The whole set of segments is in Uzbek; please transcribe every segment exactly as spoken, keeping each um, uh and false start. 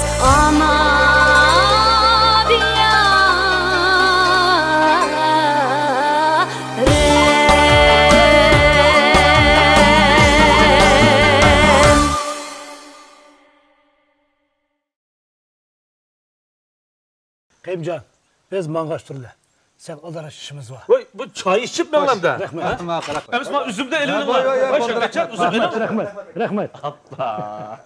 Kayımcan, biz mangaştırla. Sen aldaraş işimiz var. Vay, bu çay içip mi alamda? Rahmet. Hemen bana üzümde elini var. Başa kaçar, üzüm elini var. Rahmet, rahmet. Allah.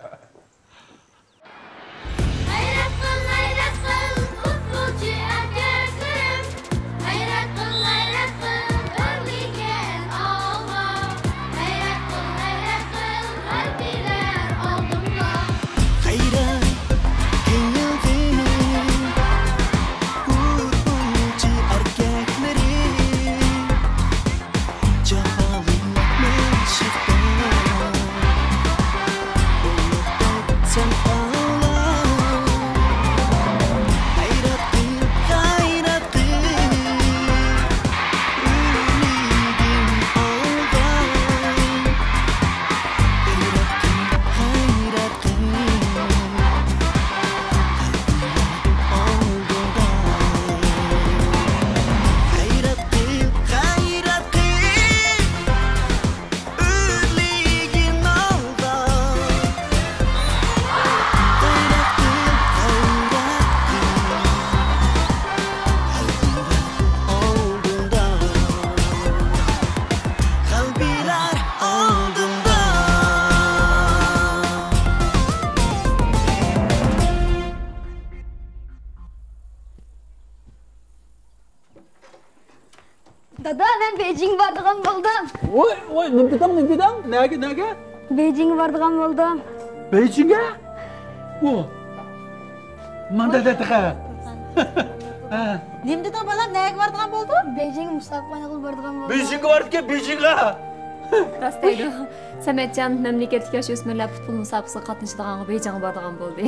Dada, ben Beijing bardığım buldum. Oy, oy, ne dedin, ne dedin? Nege, nege? Beijing bardığım buldum. Beijing'e? O. Manda dedika. Ne dedin balam, nege bardığım buldum? Beijing Mustafa Nagıl bardığım buldum. Beijing'e vardı ki, Beijing'e. Rastaydı. Sametcan memleketdagi yosh o'smirlar futbol musobaqasiga qatnashadigan Beijingga boradigan bo'ldi.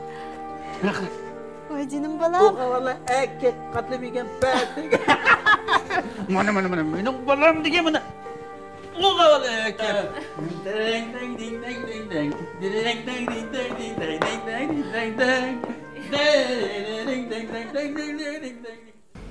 Voy jinim balam. Bu vallahi erkek katlamaygen pek. Mana mana mana benim balam dege mana. O vallahi erkek. Ding ding ding ding ding ding. Ding ding ding ding ding ding ding ding ding ding. Ding ding ding ding ding ding ding ding.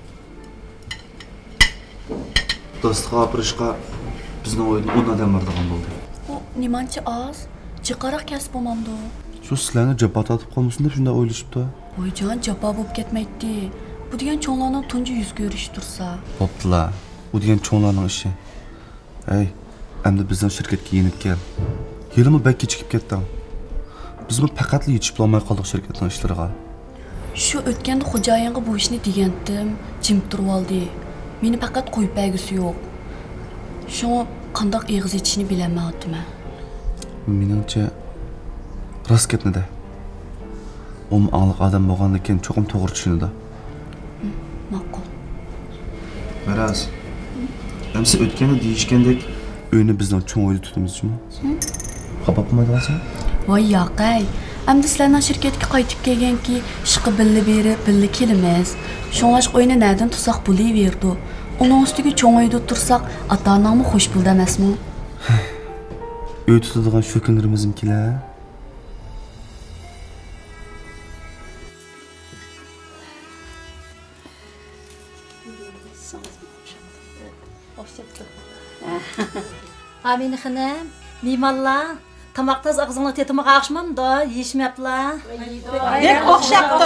Dostluğa apırışqa bizning oyda o'n odam boradigan bo'ldi. O nimancha oz? Jiqaroq kasb bo'lmamdi. Shu sizlarni jabbo tatib qolmasin deb shunday o'ylashibdi. Voyjon, jabbo bo'lib ketmaydi. Bu degan cho'nglarning tunji yuz ko'rish tursa. Bo'ptilar. Bu degan cho'nglarning ishi. Ey, endi bizning shirkatga yenib kel. Yilimi bak kechikib ketdim. Bizmi faqatli yetishib olmay qoldik shirkatning ishlariga. Shu o'tganda xo'jayinga bu ishni degandim, jim turib oldi. Meni faqat qo'yib bergisi yo'q. Shunga qandoq eg'iz etishni bilmayapman. Meningcha rost ketmadi. Um aniq odam bo'lgandan keyin cho'qim to'g'ri tushunadi. Ma'qul. Maraz. Amsi o'tganda deyishgandek uyni bizning cho'ng o'yda tutamizmi? Xafa bo'lmaydigansan? Voy yoqay. Endi sizlarning shirkatga qaytib kelganki, ishqi billa berib, billa kelamiz. Shunlash o'yini nerdan tutsak bo'laverdi. Onun ustiga cho'ng uyda tursak, ota-onamni xush bo'ldi emasmi? Uy tutadigan shu kunlarimiznikilar. Amine xanım, meymanlar, tamakta ağzına tetimi ağışmam da, yiyişmeyaplar. Dek oxşaptı.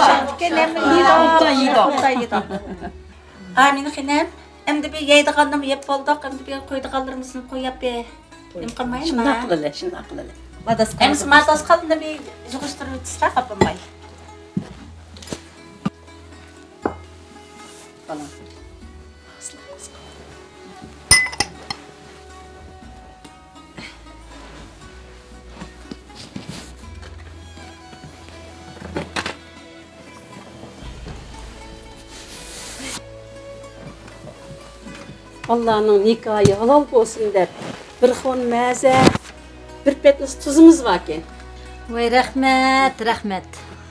Amine xanım, endi bir yeydiganlarni yeb boldik, endi bir qo'ydiganlarimizni qo'yib be. Nim qilmaymi? Shunday qiladi, shunday qiladi. Madas qildi. Endi madas qildi bir yig'ishtirib o'tsa qapamay. Balam. Allah'ın nikahı halal olsun der. Bir xon məzə, bir petnis tuzumuz var ki. Vay rahmet, rahmet.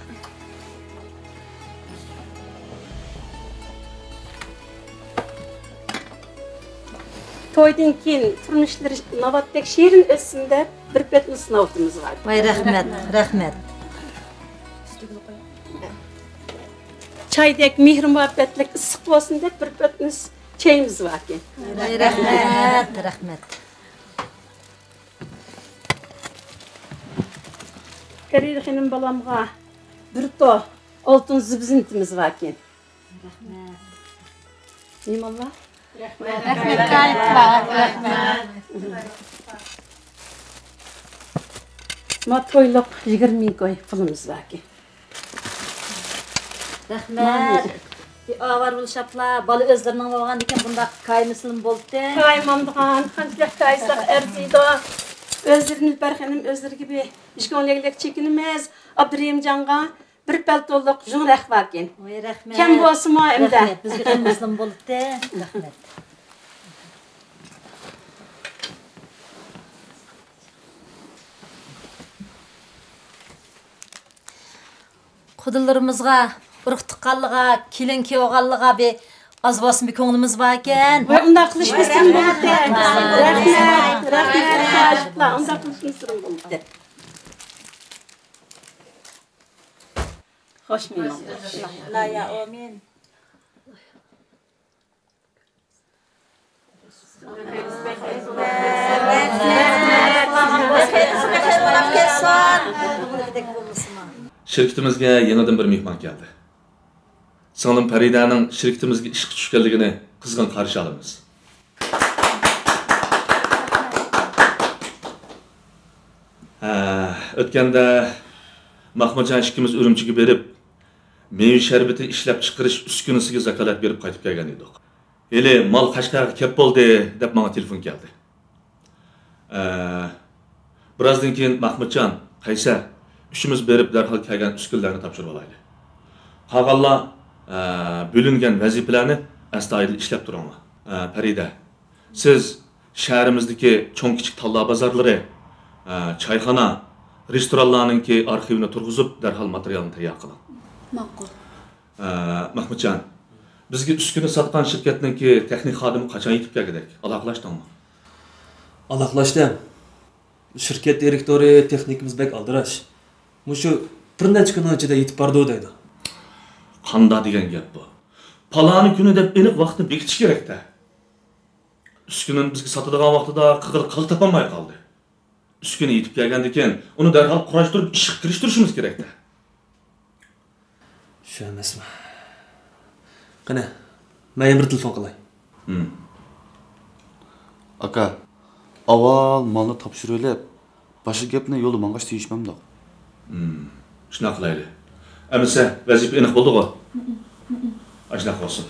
Toydan keyin turmuşlar Navatdek şehrin üstünde bir petnis sınavımız var. Vay rahmet, rahmet. Çaydek mehr muhabbetlik ısık olsun deb bir pötnüs çayımız var ekan. Rahmat, rahmat. Karir xanim balamga bir to oltin zibzintimiz var ekan. Rahmat. Nimallah? Ma to'yliq yigirma ming koy pulimiz var ekan. Rahmat. Bir avar buluşaplar, balı özlerinin olgan diken bunda kaymışlım boldu. Kaymamdıgan, qanchalik kaysak arziydi. Özlerimiz barxanim özleri gibi işgonleglik çekinimiz. Abdurahimjonga bir paltoliq junraq var ekan. Oy rahmat. Kim bo'lsa endi. Rahmat, bizga kaymışlım boldu. Rahmat. Kudularımızga, urug' tuqqanlığa, kelinki o'g'anlığa bir az bo'lsin bir ko'nglimiz bor ekan. Voy, unda qilishmasam bo'ldi. Rahmat, rahmat. Unda qilishmasam bo'ldi. Xo'sh, men. La ya amin. Şirketimizge yenidən bir mehman geldi. Singlim Faridaning şirketimizge ishga tushganligini qizg'in qarshi olamiz. Ha, o'tganda Mahmudjon ikkimiz Urumchiga berib, meva sharbati ishlab chiqarish uskunasiga zakalat berib qaytib kelgan edik. Hali mol Qashqarga kelib bo'ldi deb menga telefon keldi. Birozdan keyin Mahmudjon, Qaysar üçümüz berib darhol kelgan uskunlarni topshirib olaylik. Qolganlar bo'lingan vazifalarni astoydil ishlab turinglar. Farida, siz shahrimizdagi cho'ng kichik talla bozorlari, choyxona, restoranlarninki arxivini turg'izib, darhol materialni tayyor qiling. Ma'qul. Mahmudjon, bizga uskuna sotgan shirkatninki texnik xodimi qachon yetib kelgandek? Aloqalashdingmi? Aloqlashdim. Shirkat direktori texnikimiz bek aldirash. Mushu bir necha kun ichida yetib bordi deydi. Qanda degan gap bu. Palani kuni deb aniq vaqtni bekitish kerak-da. Uskunani bizga sotadigan vaqtida qiqil qil topolmay qoldi. Uskuna yetib kelgandan keyin uni darhol qurashtirib ishga kirishtirishimiz kerak-da. Shu emasmi? Qani, men bir telefon qilay. Hmm. Aka, avval malni topshirib, boshqa gapni yo'li mang'ash deyishmamdi. Hmm. Shuna qilaylik. Amisa, vazifa aniq bo'ldi-ku? Ashuna bo'lsin.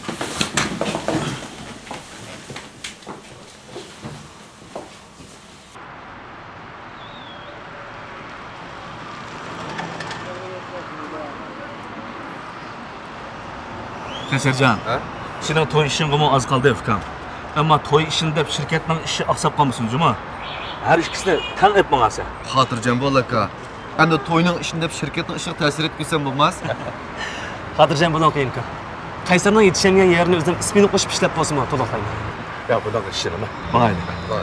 Qaysarjon, sening to'y ishingga az qoldi ukam. Ammo to'y ishini deb shirkatning ishi oqsab qolmasin, juma. Har ikkisini tang etib mangasa. Xotirjam bo'l aka. Endi to'yning ishini deb shirkatning ishiga ta'sir etmasam bo'lmas. Xotirjam bo'l aka. Qaysarning yetishmagan yerini o'zidan ismini qo'shib ishlab bo'lsa-mo, to'liqlayman. Ya bunaqa ish nima? Mayli.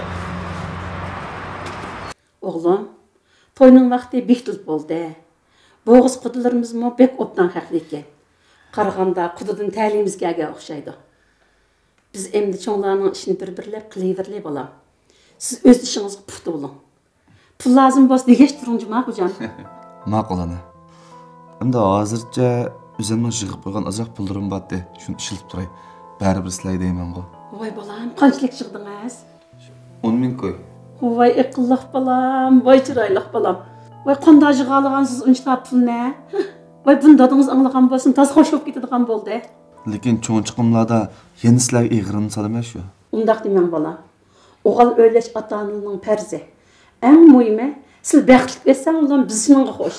O'g'lim, to'yning vaqti bektilib bo'ldi. Bo'g'iz qudularimiz-mo bek obdan haqli ekan. Qaraganda qududan ta'limimizga o'xshaydi. Biz endi cho'nglarning ishini bir-birlab qilaverli bo'lam. Siz o'z ishingizga puxta bo'ling. Pul lozim bo'lsa degash turingchi, ma'quljon. Ma'qul ana. Endi hozircha o'zimning yig'ib qo'ygan azoq pullarim bor-da, shuni ishlatib turay. Baribir sizlar deyman-ku. Voy bolam, qanchalik yig'dingiz? o'n ming qo'y. Voy iqilliq bolam, voy chiroyliq bolam. Voy qanday yig'alagansiz uncha pulni? Voy buni dadingiz anglagan bo'lsin, toz xo'sh bo'lib ketadigan bo'ldi. Lekin cho'ng chiqimlarda yana sizlarga ig'irini solaman shu. Undaq demang bolam. O'g'il o'ylash ota-onaning farzi. Eng muhimi, siz baxtli bo'lsangiz, ular bizga xo'sh.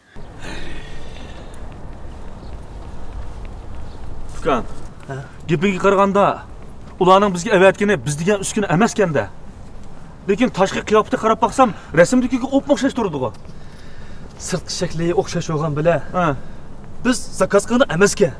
Ukan, gapiga qaraganda, ularning bizga avatgani biz degan uskuna emas ekanda. Lekin tashqi qiyofatiga qarab baqsam, rasmdagiga o'xshash turdi-ku. Sirtqi shakli o'xshash bo'lgan bila. Ha. Biz zakaz qilganda emas ekan.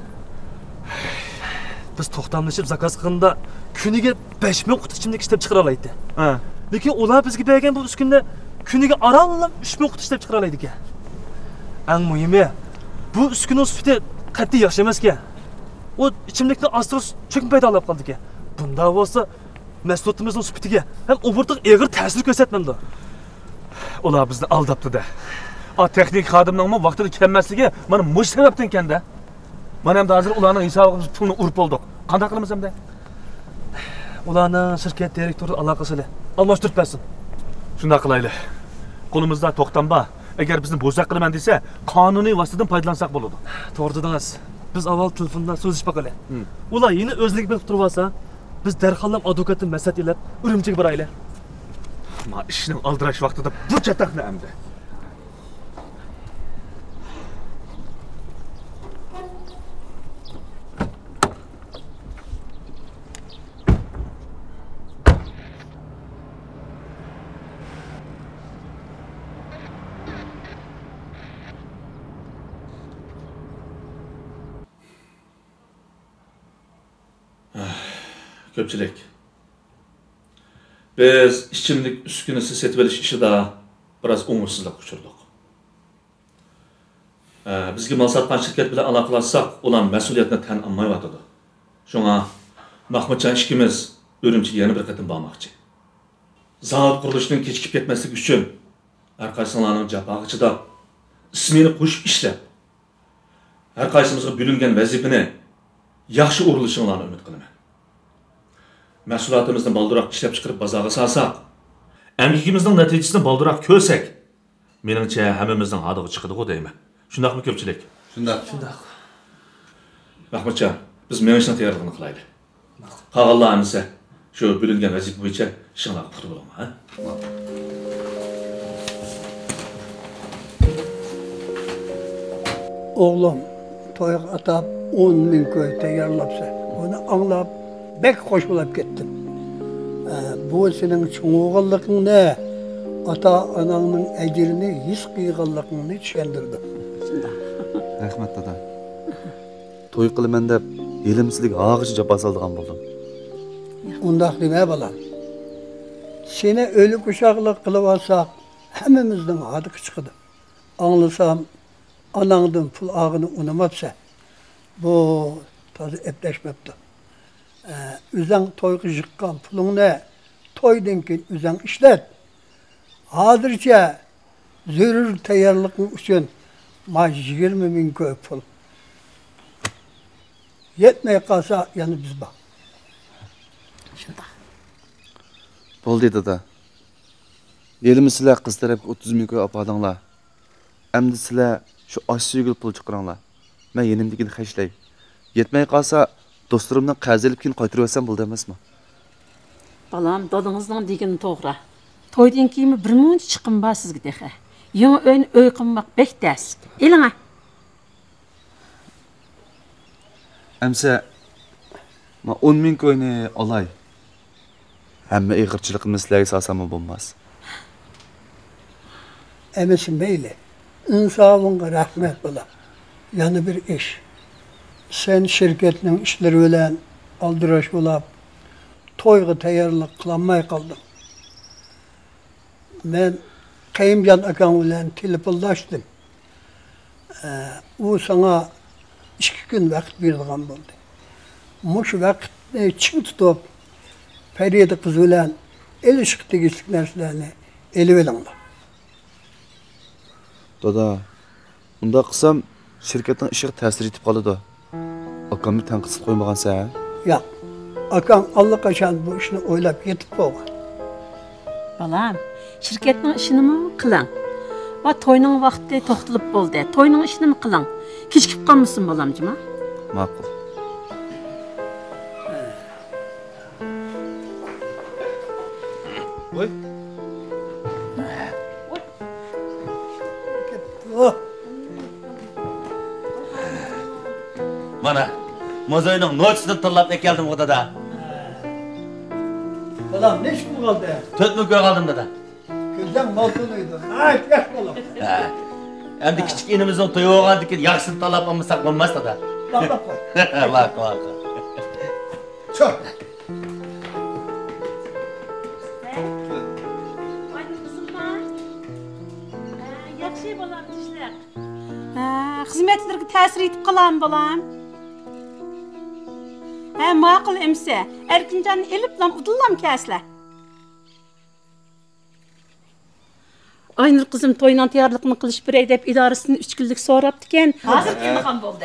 Biz to'xtamlashib zakaz qilganda kuniga besh ming quti ichimlik ishlab chiqara oladi. Ha. Lekin ular bizga bergan bu uskunda kuniga arallab uch ming quti ishlab chiqara oladi ekan. Eng muhimi, Bu üskünün süpütü qat'iy yaxshi emas-ku. O ichimlikni astir cho'kib paydolab qoldi-ku. Bunda bo'lsa mahsulotimizning süpütiga ham o'birtiq eg'ir ta'sir ko'rsatmamdi. Ular bizni aldabdi-da. A texnik xodimning vaqtida kelmasligi mana mush sababdan ekan-da. Mana ham hozir ularning hisobiga pulni urib oldik. Qanday qilamiz endi? Ularning shirkat direktori aloqasini almashtirib bersin. Shunday qilaylik. Qo'limizda to'xtanba. Agar bizni bo'zaq qilaman desa, qonuniy vositadan foydalansak bo'ladi. To'g'ri dedingiz. Biz avval telefonda so'zlashib boqaylik. Ular yeni o'zlik bilib turib olsa, biz darhol advokatni maslahat ilib Urumchiga boraylik. Ma ishning aldirash vaqtida bu chataqni amdi. Ko'pchilik. Biz ichimlik uskunasi setib olish ishida biroz o'ng'ishsizlik uchirdik. Bizga mal sotgan shirkat bilan aloqalashsak, ular mas'uliyatni tan olmayotdi. Shunga Mahmudjon ikkimiz Urumchiga yana bir qatim bormoqchi. Zavod qurilishining kechikib ketmasligi uchun har qaysilarning jafoga chidab, ismini qo'shib ishlab, har qaysimizga bo'lingan vazifani yaxshi o'rinlashinglarni umid qilaman. Mahsulotimizni baldıroq ishlab chiqarib bozorga solsak, amgikimizning natijasini baldıroq ko'rsak, meningcha hammamizning hodiga chiqadi-ku deyman. Shundaqmi ko'pchilik? Shundaq. Shundaq. Mahmudjon, biz menishni tayyorligini qilaylik. Qolganlarimiz shu bo'lingan vazifa bo'yicha ishinglarga puxta bo'lamiz, ha? Oğlum toyga atab on ming koy tayyorlabsa, buni anglab bek qo'shilib ketdim. Bu sening cho'ng'olligingni, ota-onangning ajrini his qilganligingni tushundirdi. Rahmat dada. To'y qilaman deb elimsizlik og'ish javob soldigan bo'ldim. Undaq dema bolam. Seni o'li quchoqlik qilib olsak, hammamizning hodiga chiqadi. Anglasam, onangdan pul og'ini unamabsa, bu toza eplashmabdi. Üzəng toyğu yıqqan pulunu toydan keyin üzəng işlət. Hazırca zörür tayyorliqing uchun ma yigirma ming koy pul. Yetmay qolsa yana biz bor. Shunda. Bo'ldi dada. Elimiz sizlar qiz tarafga o'ttiz ming koy opadinglar. Endi sizlar shu oshsugul pul chiqaringlar. Men yenimdagini xashlay. Yetmay qolsa dostlarımdan qarz elib keyin qaytarib olsam bo'ldi emasmi? Balam, dadingizning degani to'g'ri. To'ydan keyin bir muncha chiqim bor sizga dexe. Yangi uyni uy qilmoq bek tas. Elinga. Amsa ma o'n ming koyni olay. Hamma ig'irchilikni sizlarga solsam bo'lmas. Emas mayli. İnsafınğa rahmet bolam. Yana bir ish. Sen şirketinin işleri bilen aldıraş olab, toyga tayyorlik qilolmay qoldim. Men Qayımcan akam bilen telefonlaşdım. Ee, u sana ikki kun vaqt bergan bo'ldi. Mush vaqtni ching tutib, Farida qiz bilan elishib tegishli narsalarni elib olinglar. Dada, unda qilsam shirkatning ishiga ta'sir etib qoladi. Akamni tanqis qo'ymagansa? Yo'q. Akam allaqachon bu ishni o'ylab yetib bo'lgan. Balam, shirkatning ishini qiling. Va to'yning vaqti to'xtalib bo'ldi. To'yning ishini qiling. Kechikib qolmasin balamjima? Ma'qul. Voy. Oh. Mana muzeyning nochisidan tanlab keldim bu dada. Balam ne ish bo'ldi? to'rt ming ko'y qoldim dada. Ko'zdan molto'laydi. Ha, yash bolam. Ha. Endi kichik inimizning to'yi bo'lgandan keyin yaxshisini tanlab olmasak bo'lmas dada. Tanlab qo'y. Vaq, vaq. Cho'q. Yaxshi bolam tishlar. Ha, xizmatlarga ta'sir etib qolam bolam. Ha, ma'qul emsa, Erkinjonni eliblam udullam kaslar. Aynur qizim to'ynan tayyorlikni qilish biray deb idorasidan uch kunlik so'rabdi ekan. Hozir kelgan bo'ldi.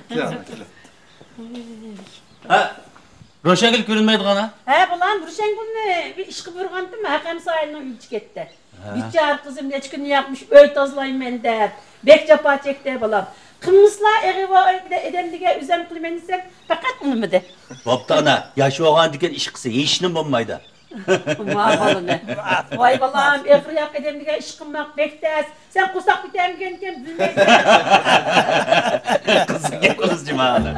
Ha, Roshangul ko'rinmaydigan ha? Ha, bolam, Roshangulni bir ish qilib yurgandim, Hakan Soyilning uyiga ketdi. Bichar qizim necha kun yoqmish uy tozalayman deb, bek jafo chekdi bolam. Qimmislar eg'ivo edendiga uzam qilmayman desam, faqat unimidi. Bo'pti ana, yashagan degan ish qilsa hech nima bo'lmaydi. Ma'qulmi? Voy bolam, eg'ir yoq edendiga ish qilmoq bektas. Sen qo'saq bitamganken bilmaysan. Qizga qilsizmi?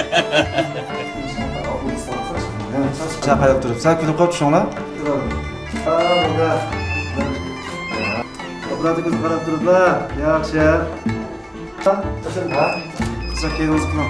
Sen qarab turib, sen kulib qolib tushinglar. Ha, bunga. Obradingizni qarab turiblar. Yaxshi. Ha, tashlab. Qizga kelinglar qiling.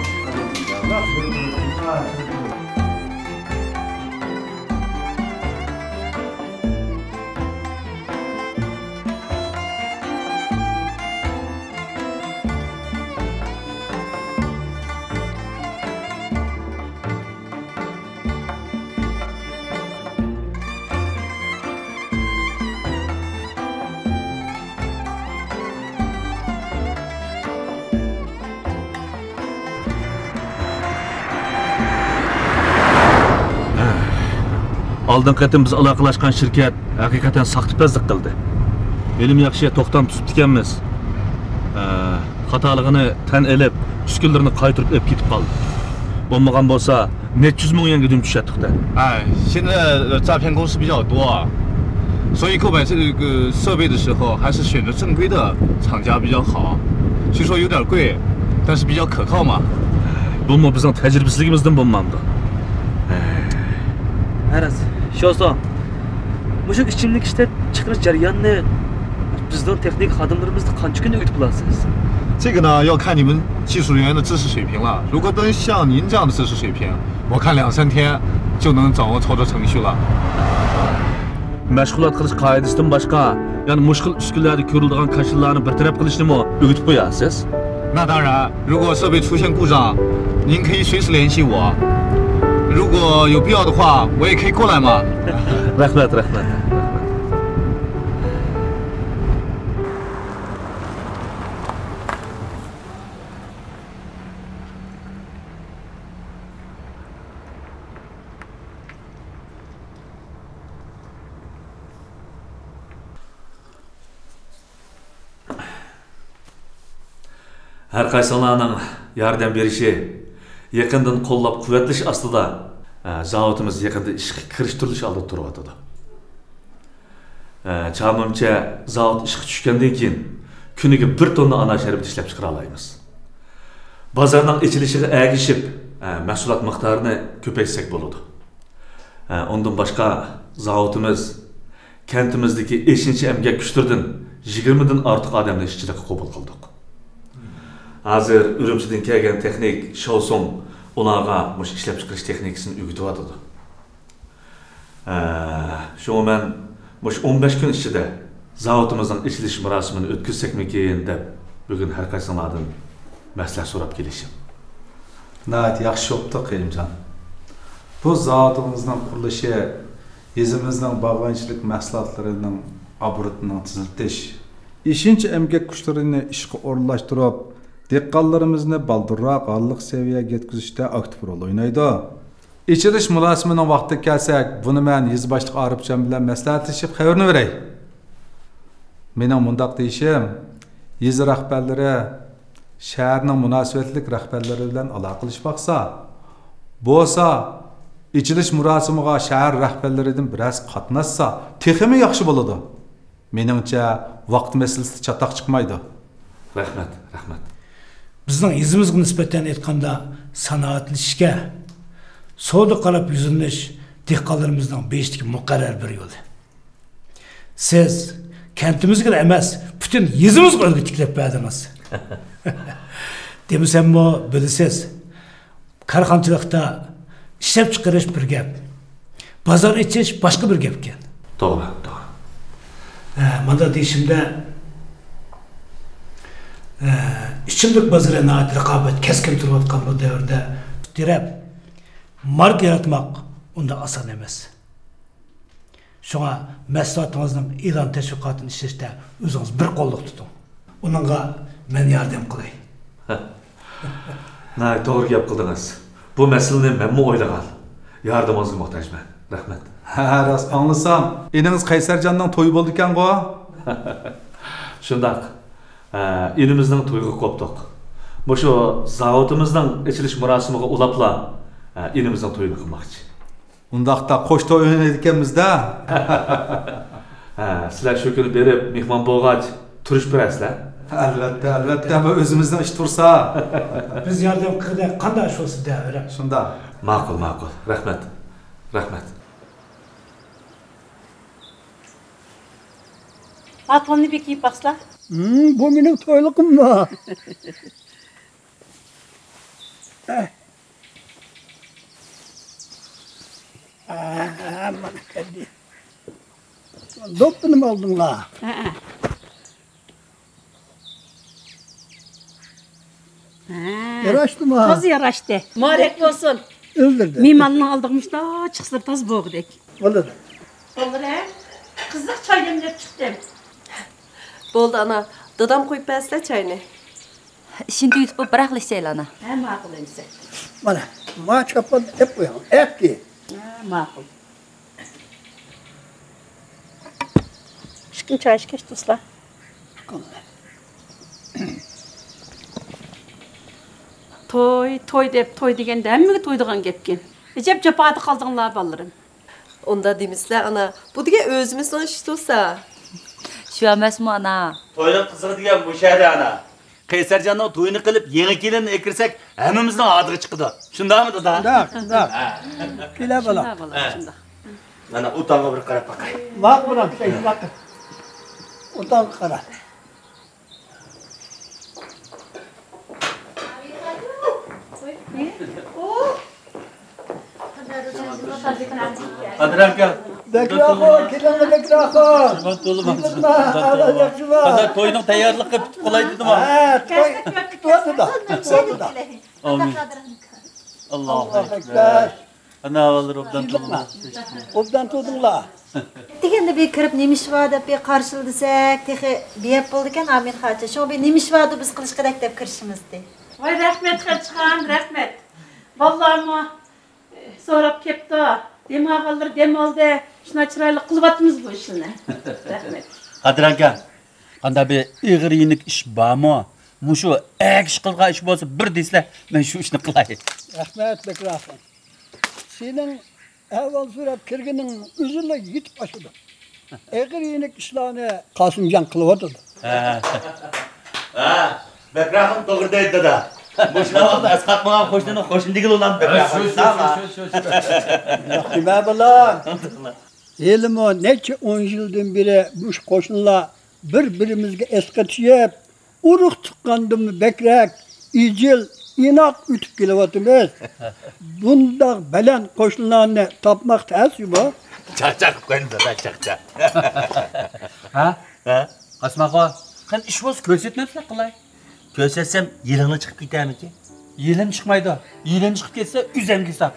Oldin qatim biz aloqalashgan shirkat haqiqatan saxtipazlik qildi. Bilim yaxshi to'xtam tutib ekanmiz. Xatoligini tan elib, uskunlarni qaytirib olib ketib qoldi. Bo'lmagan bo'lsa, necha yuz ming yanga dum tushatdi-da. 哎，现在诈骗公司比较多啊，所以购买这个设备的时候还是选择正规的厂家比较好。虽说有点贵，但是比较可靠嘛。 Bu mu bizning tajribasizligimizdan bo'lmadi. Aras, Shoson. Mushu ichimlik ishlab chiqarish jarayonini bizning texnik xodimlarimizni qancha kun o'tib olasiz? 这个呢，要看你们技术人员的知识水平了。如果都像您这样的知识水平，我看两三天就能掌握操作程序了。 Mashg'ulot qilish qoidasidan boshqa, ya'ni mushkul uskunlarda ko'riladigan kashinlarni bartaraf qilishni mo o'rgatib qo'yasiz? 那当然，如果设备出现故障，您可以随时联系我。如果有必要的话，我也可以过来嘛。 rahmat, rahmat. Her qaysilarning yordam berishi, yaqindan qo'llab quvvatlash ostida zavodimiz yaqinda ishga kirishtirilish oldida turibdi. Chamimcha zavod ishga tushgandan keyin kuniga bir tonna ana sharbat ishlab chiqara olamiz. Bozorning ichilishiga ergishib, mahsulot miqdorini ko'paytsak bo'ladi. Undan boshqa zavodimiz kentimizdagi beshinchi emgak kuchlardan yigirma dan ortiq odamni ishchilikka qabul qildik. Hazır Ürümçi'den kelgan texnik Shoson ularga mush ishlab chiqarish texnikasini o'rgatyapti. Shuni men mush o'n besh kun ichida zavodimizning ichilish marosimini o'tkazsakmikin deb bugun har qaysilardan maslahat so'rab kelishim. Nəhayət yaxşı oldu Qeyimcan. Bu zavodimizning qurilishi, yezimizning bağbanchilik mahsulotlarının abrutini tiziltish, beshinchi emgak kuchlarini ishga o'rinlashtirib, dehqonlarimizni baldırroq g'alliq seviyaga yetkazishda aktiv rol o'ynaydi. İçilish murosimining vaqti kelsak, buni men yez boshliq Arifjon bilan maslahatlashib xabarini beray. Mening mundaq deyishim, yez rahbarlari shaharning munosabatlik rahbarlari bilan aloqalashmoqsa, bo'lsa, içilish murosimiga shahar rahbarlaridan biroz qatnashsa, texmi yaxshi bo'ladi. Meningcha vaqt masalasi chatoq chiqmaydi. Rahmat, rahmat. Bizning yezimizga nisbatan aytganda sanoatlashishga, savdo qarab yuzlanish dehqonlarimizning beshtiki muqarrar bir yo'li. Siz kentimizga emas, butun yezimizga o'rga tiklab berdingiz. Demasam-mo, bilasiz, karxonchilikda ishlab chiqarish bir gap, bozor ichish boshqa bir gap ekan. To'g'ri, to'g'ri. Ha, mana deyishimda ichimlik bozori nihoyat raqobat keskin turayotgan bu davrda dirab marka yaratmoq unda oson emas. Shunga mahsulotingizning e'lon tashviqotini ishlashda o'zingiz bir qo'lliq tuting. Uningga men yordam qilay. Na, to'g'ri gap qildingiz. Bu masalani men ham o'ylagan. Yordamingizga muhtojman. Rahmat. Ha, rost anglasam, eningiz Qaysarjonning to'yi bo'ldi ekan-ku. Shundaq. Elimizning to'yiga qopdiq. Mushu zavodimizning ochilish marosimiga ulabla elimizning to'yini qilmoqchi. Undaqda qo'sh to'y o'ynaydi ekanmiz-da. Ha, sizlar shu kuni berib mehmon bo'lgach, turish berasizlar. Albatta, albatta, bu o'zimizning ish tursa. Biz yordam qildik, qanday ish bo'lsa da, shunda. Ma'qul, ma'qul. Rahmat. Rahmat. Patonni bekiyib baqslar. Hmm, bu mening to'yliqimmi? Ah, mana keldi. Do'ppini mi oldinglar? Ha. Yaraştı mı? Toz yaraştı. Mübarek olsun. Öldürdü. Mimanın aldırmışlar, çıksır toz boğduk. Olur. Olur he. Kızlık çay demlep çıktım. Bo'ldi ana, dadam qo'yib bersa chayni. Ishingni yutib bıraklaşayla ana. Ha, ma'qul endi. Mana, ma chopib ep qo'ying. Epki. Ha, ma'qul. Ishkin çay ishkish do'stlar. Toy, toy deb toy deganda hammaga to'ydigan gapkin. Ejab japadi qoldinglar bolalarım. Unda demisizlar ana, bu degan o'zimizning ish bo'lsa. Shu emasmi ana? To'yning qizig'i degan bu shahar ana. Qaysarjonning to'yini qilib, yangi kelinni ekirsak, hammamizning odig'i chiqadi. Shundaqmi dada? Shundaq, shundaq. Kela bola. Shundaq. Mana u tomga bir qarab baqay. Vaq bilan shay vaq. O'tan qara. Qadranka. Bekraxon, kelinni bekraxon. Rahmat to'liman. Qanday to'yning tayyorligi bitib qolay dedim. Ha, to'y tutdi da. Amin. Allohu akbar. Ana avvallar obdan to'lma. Obdan to'dinglar. Deganda bir kirib nemish va deb bir qarshildisak, texi biyap bo'ldi ekan Amin xacha. Shu bir nemish va biz qilish kerak deb kirishimizdi. Voy rahmat qilchiqan, rahmat. Vallahi so'rab kepti. Demag'allar demoldi. Shuna chiroyli qilyapmiz bu ishni. Rahmat. Qadranka. Qanday bir ig'ir yinik ish bormi? Mushu ag ish qilgan ish bo'lsa bir deslar, men shu ishni qilay. Rahmat bekraxon. Sening avval so'rab kirganing o'zingga yetib oshdi. Ig'ir yinik ishlarni Qosimjon qilyapti. Ha. Ha, bekraxon to'g'ri deydi dada. Boşuna asqat mağam xoşdana xoşindigil olan bekraxon. Shu, shu, shu, shu. Nima bilan? Elimo necha o'n yildan beri bu qo'shinlar bir-birimizga esqatishib, urug' tuqqandimni bekrak, ijil, inoq o'tib kelyapmiz. Bundaq baland qo'shinlarni topmoq tasib-a? Chaqchaq qo'ydi, chaqchaq. Ha? Ha? Qasmaqa, qan ish bo'lsa ko'rsatmabsan qilay. Ko'rsatsam yilingni chiqib ketarmiki? Yilim chiqmaydi. Yilim chiqib ketsa, uzamga sap.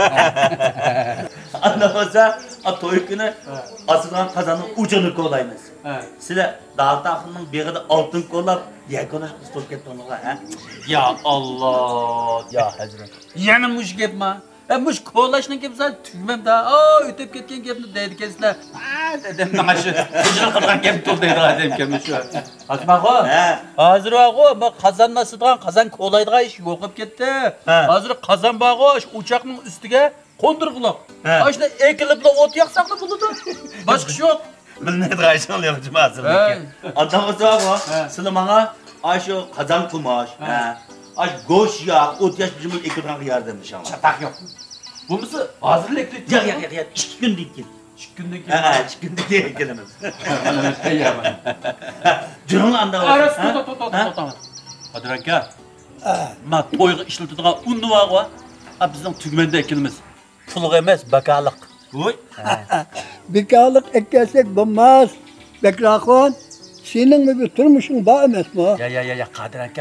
Ana bo'lsa, to'y kuni asidan qozonning uchini qo'laymiz. Sizlar Daltaxonning beg'ida oltin qo'llab, yakuna stol ketdinglar, ha? Ya Alloh, ya hazrat. Yana mush gapmi? Ben mush qo'llashni gapsa tugmamda. O, o'tib ketgan gapni deydi ekanlar. Ha, dedim, mana shu hujra qilgan gap to'l deydi dedim shu. Asmaqo? Ha. Hozir o'g'o, bu qozonmasidan qozon qo'laydigan ish yo'qib ketdi. Hozir qozon bog'i o'choqning ustiga qo'ndirg'iliq. Ashna ekilibla o't yoqsaqda bo'ladi. Boshqa ish yo'q. Bilmaydigan ish qilyapman hozir. Adam o'zog'o, sizlar menga ashu qozon qilmosh. Ha. Aş goş ya, o't yaş bizim ekran yardım inşallah. Çatak yok. Bu musu? Hazır elektrik. Ya ya ya ya. İki gün dikin. İki gün dikin. Ha, iki gün dikin gelemiz. Eyvallah. Canın anda var. Arası tut tut tut tut. Hadi ranka. Ma toyga işletadigan undu var wa. Ha bizning tugmanda ekilimiz. Pulug emas, bakalık. Oy. Bekalık ekelsek bo'lmas. Bekraxon, sening bir turmushing bor emasmi? Ya ya ya ya Qadir aka.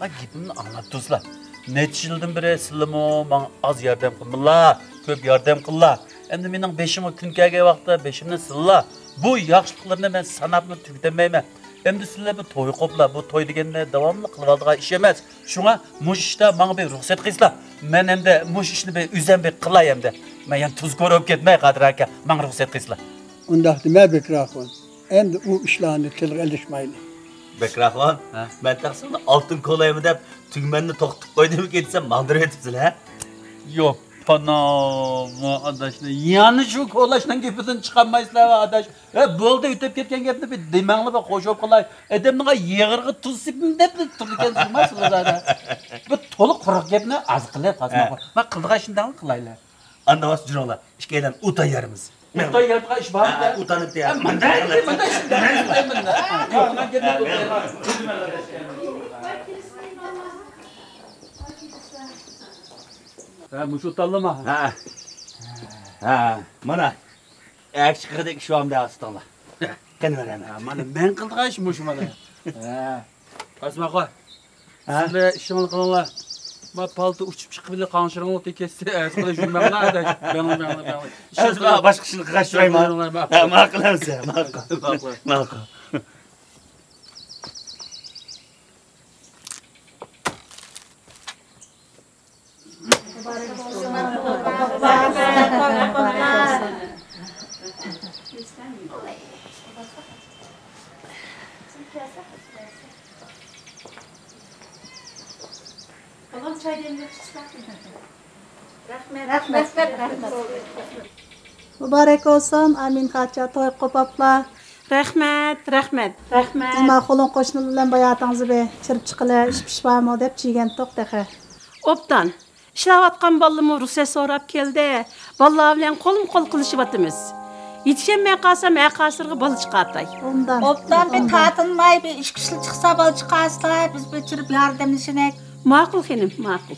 Ma gapimni anlatdingizlar. Necha yildan beri sizlarmi menga az yordam qilmanglar, ko'p yordam qilinglar. Endi mening beshimga kun kelgan vaqtda beshimni sizlar. Bu yaxshiliklarni men sanabni tugatmayman. Endi sizlar bu to'y qoplar, bu to'y deganda davomli qilib oladigan ish emas. Shunga mush ishda menga bir ruxsat qilsizlar. Men endi mush ishni bir o'zim bir qilay endi. Men yana tuz ko'rib ketmay Qodir aka, menga ruxsat qilsizlar. Unda nima bekraxon? Endi u ishlarni tilga ilishmaydi. Bekraxon, men taqsimni oltin qo'laymi deb tugmanni to'xtatib qo'ydimi ketsam, mag'dirib etibsiz-a? Yo'q, panam adashni. Yani shu qo'lashdan gapidan chiqolmaysizlar adash. E bo'ldi, o'tib ketgan gapni bir demanglar va qo'shib qilay. Adamga yig'irga tuz sepim deb turgan sizmasizlar ada. Bu to'liq quruq gapni az qilib qazma. Men qildigan shundan qilaylar. Andavas juronglar, ishkaydan o'tayarmiz. Utan yerga ish bor. Utanib deyapti. Manda, manda shunday manda. Yo'q, men ketdim. Ha, mushu tanlama. Ha. Ha, mana. Ekşiqidek şu anda aslanlar. Qani verem. Ha, mana men qildigan ish mushu mana. Ha. Asma qo'y. Sizlar ishingni qilinglar. Ma palto uçup chiqib bile qanşırыңlar tekesse, asqila jurmanglar adash. Ben ben ben. Sizlar boshqa ishni qilishmayman. Ha, ma'qulamiz, ma'qul. Ma'qul. Babam çay demleyip Rahmet, rahmet, rahmet. Mübarek olsun, amin kaça toy kopapla. Rahmet, rahmet, rahmet. Nima qo'lin qo'shni bilan bayatыңызы be, chirib chiqila, ish pishvarmi deb chigan to'qtaqa. Obdan, ishlayotgan ballamı ruxsat so'rab keldi. Ballar bilan qo'lim-qo'l qilishyapmiz. Yetişemey qalsam, aqasirga bal chiqartay. Ondan. Obdan bir tatinmay, bir ish kishil chiqsa bal chiqasizlar, biz bitirib yordamlashinak. Ma'qul xenim, ma'qul.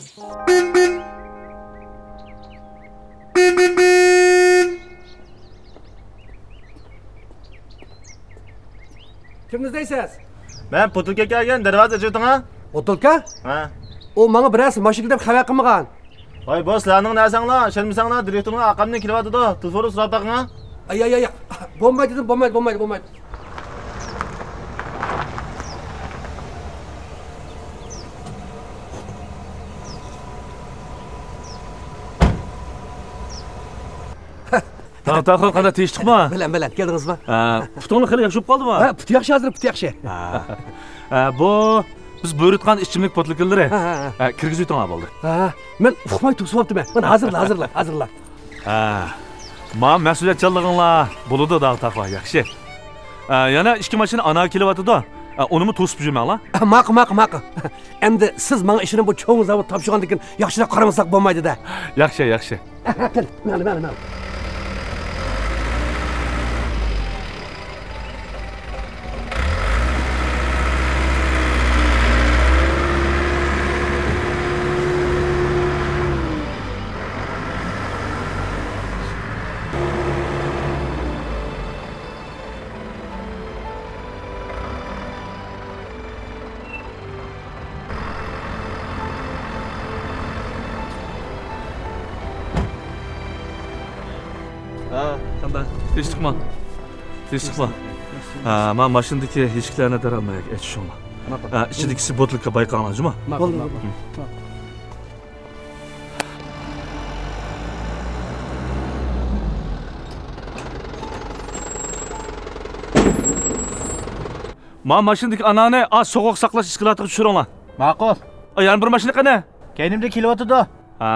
Kimni deysiz? Men Butulka kelgan, darvoza ochildingmi? Butulka? Ha. U menga birasi mashina deb xabar qilmagan. Voy, boss, sizlarning narsanglar, ishonmasanglar, direktorning aqamdan kelyapti-da. Telefonni so'rab taqinglar. Ay ay ay. Bo'lmaydi dedim, bo'lmaydi, bo'lmaydi, bo'lmaydi. Tamam, tamam, qanday teshdiqmi? Bilan, bilan, keldingizmi? Ha, putingni xili yaxshi bo'lib qoldimi? Ha, puti yaxshi hozir, puti yaxshi. Ha, bu biz buyurtgan ichimlik potlakallari. Ha, kirgizib o'tinglar bo'ldi. Ha, men uqmay tugsibman. Mana hozirla, hozirla, hozirla. Ha. Men mas'uliyatchanliginglar bo'ladi, dog' taqva, yaxshi. Ha, yana ikki mashina ana kelyapti-da. Unimi to'sib yurmanglar. Ma'qul, ma'qul, ma'qul. Endi siz menga ishini bu cho'ng zavod topshirgandan keyin yaxshilab qaramasak bo'lmaydi-da. Yaxshi, yaxshi. Kel, mana, mana, mana. Tez chiqma. Tez chiqma. Ha, men mashinadagi eshiklarni daralmay aytishimman. Ha, ichidagisi botlika bayqalajmi? Bo'ldi. Men mashinadagi anani az so'g'oq saqlash iskalatiga tushiringlar. Ma'qul. Yana bir mashina qani? Keynimda kelyapti-da. Ha.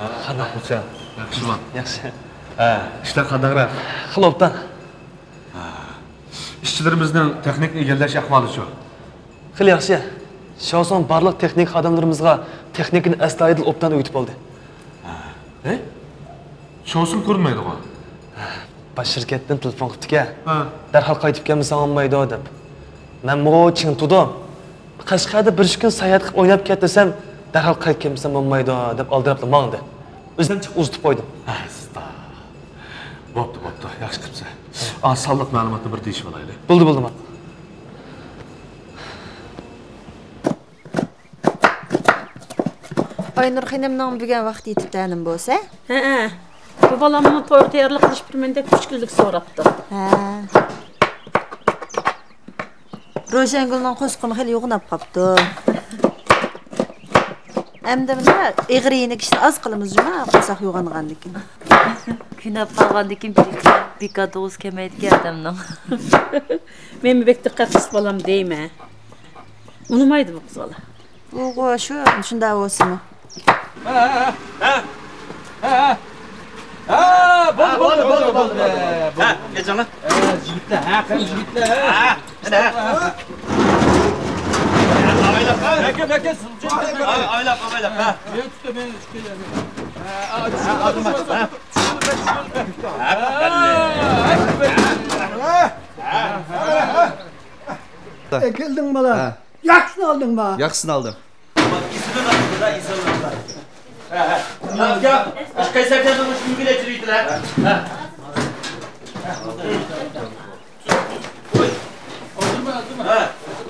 Qanday bo'lsa? Yaxshimi? Yaxshi. Ha, ishlar qandayroq? Xilobdan. Ha. Ishchilarimizning texnik egallash ahvoli-chi? Xil yaxshi. Shoson barliq texnik xodimlarimizga texnikani astoydil obdan o'tib oldi. Ha. Shoson ko'rmaydi-ku. Baş şirketdən telefon qıptı-ki, dərhal qaytıb gəlməsən olmaydı o deb. Mən məğo çin tutum. Qashqarda bir gün sayat qılıb oynab ket desəm, dərhal qaytıb gəlməsən olmaydı o deb aldırıbdı mağdı. Özüm çıxıb uzutub qoydum. Asta. Boptu, boptu. Yaxşı qıpsa. Az sağlıq məlumatını bir deyişib alaylı. Buldu, buldum. Aynur xanımның bugun vaqt yetib tənim bolsa? Hə, hə. Bu balamın toy tayyorlik qilish birmenda uch kunlik so'rabdi. Ha. Ro'shangulning qo'sqini xili yo'g'nab qopti. Endi bunda eg'riyini kishni az qilamizmi, qo'saq yo'g'ongandikin. Kunab qolgandikin bikadoz kemaydi adamning. Men bek diqqatsiz balam deyma. Unumaydi bu qiz bola. Bu shu, shunda bo'lsinmi? Ha, ha. Ha. Ha, bo'ldi, bo'ldi, bo'ldi, bo'ldi. Ha, geçanlar. Jigitlar, ha, qani jigitlar. Ha, ana. Aylab, aka, aka, sizcha. Aylab, aylab, ha. Men tutdim, men tushdim. Ha, adım aç. Ha. Ha. Keldin bala. Yaxşını aldın mı? Yaxşını aldım. İsmini aldı da İsa'nın. Ha, ha. Ya, Kayseri'den de bu gün getirdiler. Ha. Oy. Oturma, oturma. Ha.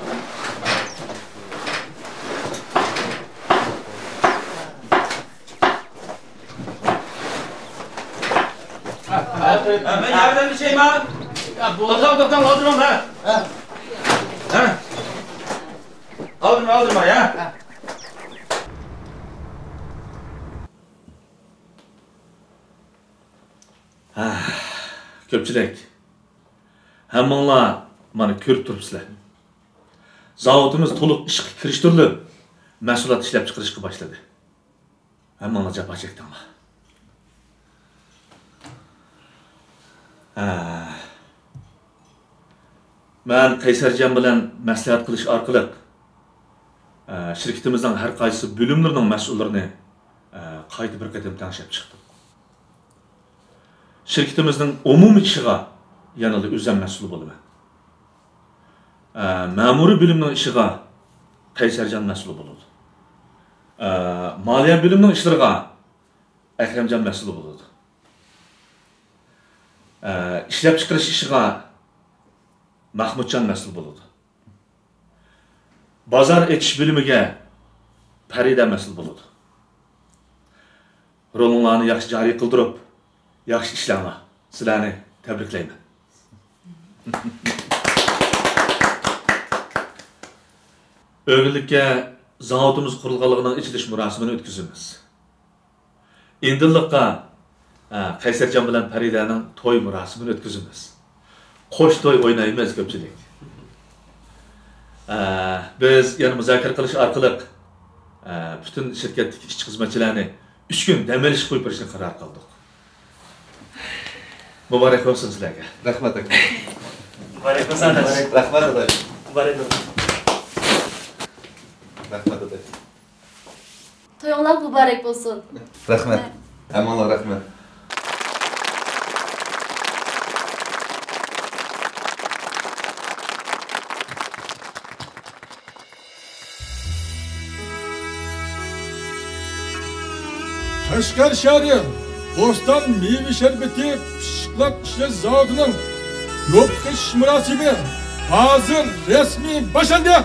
Ben yerden bir şey mi al? Doktan doktan aldırmam ha. Ha. Aldırma aldırma ya. Ha, ko'pchilik. Hammanglar mana ko'rib turibsizlar. Zavodimiz to'liq ishga kirishtirilib, mahsulot ishlab chiqarishga boshladi. Hammanglar javob chekdinglar. Ha. Men Qaysarjon bilan maslahat qilish orqali shirkatimizning har qaysi bo'limlarining mas'ullarini qayta bir qatam tanishib chiqdim. Şirketimizin umumiy ishiga yanada o'zim mas'ul bo'laman. Ma'muriy bo'limning ishiga Qaysarjon mas'ul bo'ladi. Moliya bo'limining ishlariga Akramjon mas'ul bo'ladi. Ishlab chiqarish ishiga Mahmudjon mas'ul bo'ladi. Bozor etish bo'limiga Farida mas'ul bo'ladi. Rollarni yaxshi joriy qildirib, yaxshi ishlamlar. Sizlarni tabriklayman. O'g'illikka zavodimiz qurilganligining ichilish marosimini o'tkazamiz. Endillikqa Qaysarjon bilan Faridaning to'y marosimini o'tkazamiz. Qo'sh to'y o'ynaymiz ko'pchilik. Biz yana muzokara qilish orqali butun shirkatdagi ishchi xizmatchilarni uch kun dam olish qo'yib berishni qaror qildik. Mübarek olsun sizlerge. Rahmet aka. Mübarek olsun. Rahmet aka. Mübarek olsun. Rahmet aka. To'yinglar muborak bo'lsin. Rahmet. Hammalar rahmet. Qashqar shahri Bo'ston meva sharbati pishiqlab ishlash zavodining yo'qish murosimi hozir rasmiy boshlandi.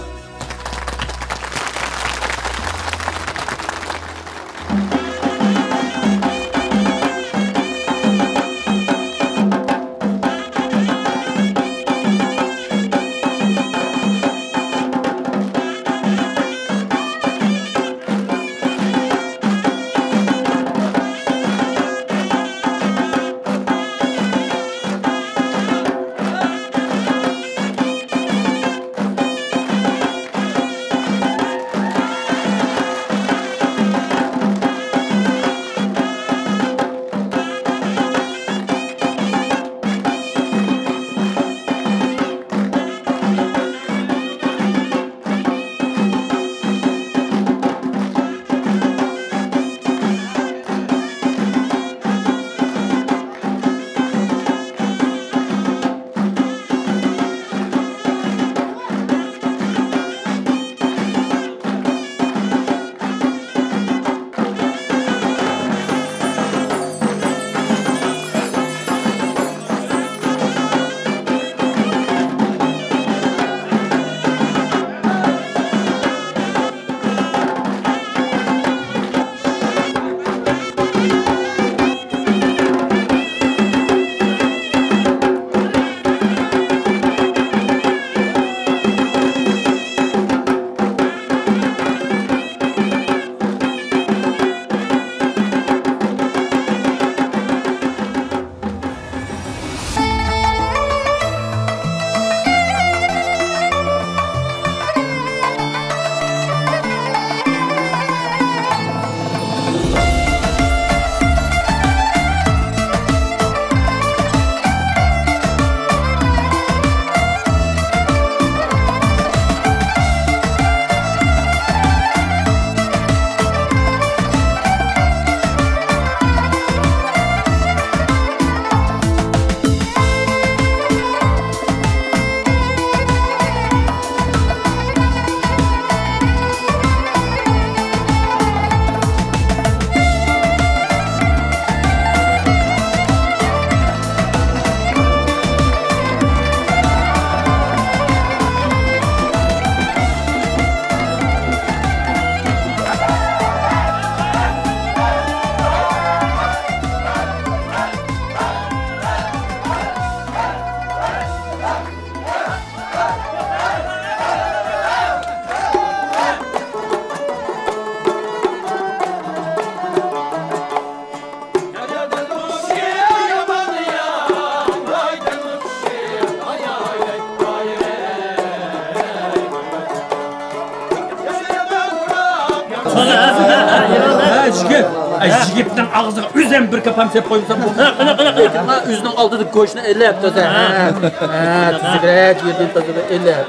Ay yigitning og'ziga o'zim bir kapam sep qo'ymsam bu. Qana qana qana o'zining oldida go'shtni elab toza. Ha, tuzigrat yerdan toza elab.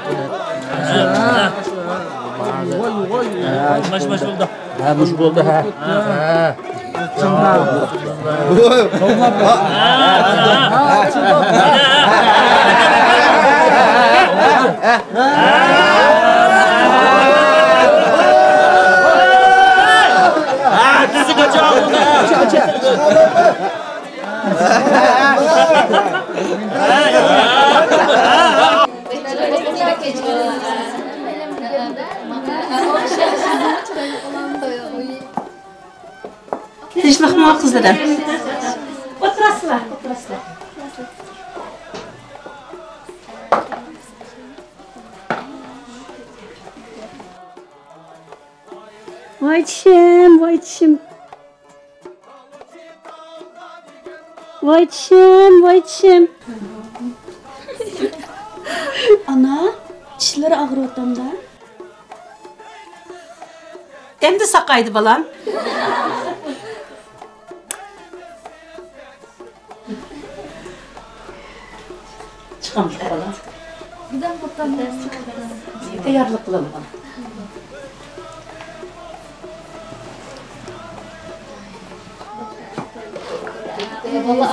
Voy voy. Mash mash bo'ldi. Ha, mush bo'ldi ha. Ha. Voy. Tinchlik mı kızlarım? Oturasılar, oturasılar. Vay çişim, vay çişim. Vay çişim, vay çişim. Ana, çişleri ağrıyor odamda. Emdi sakaydı balam. Çıkamış balam. Giden buradan ders Teyarlık kılalım bana. Vallahi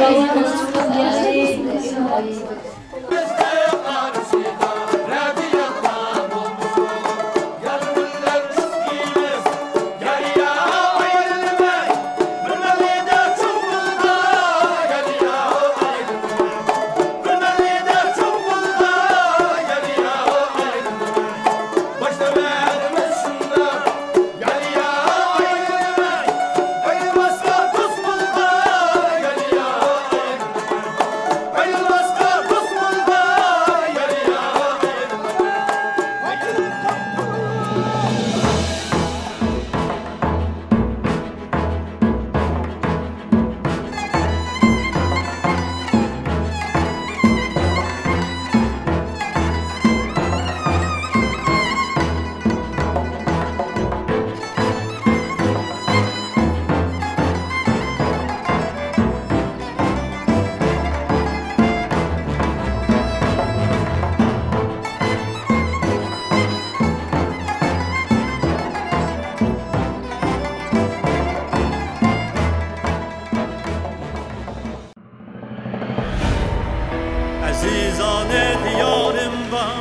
Azizane diyarım var.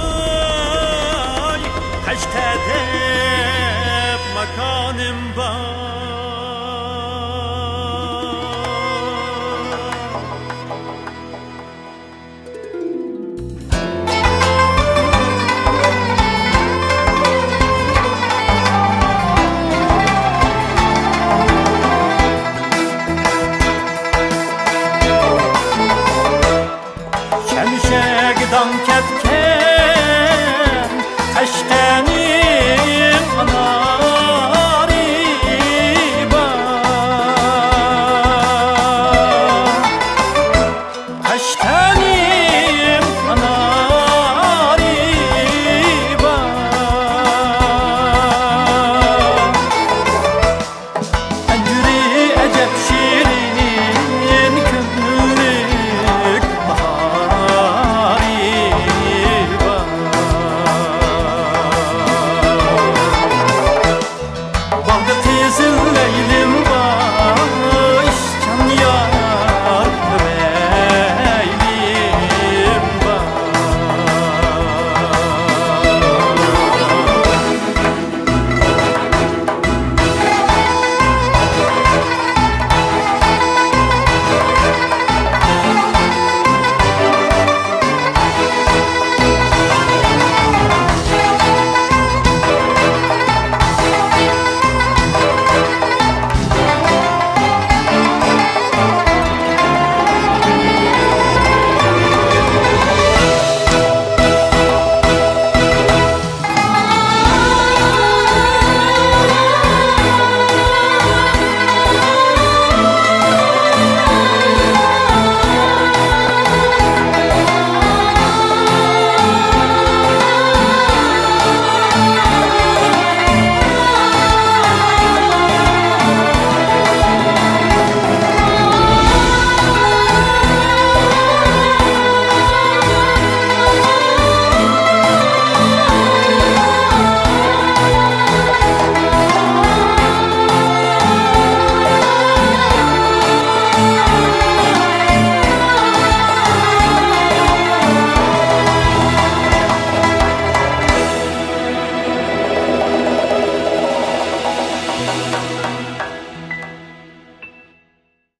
Vay, kaç tedep makanım var.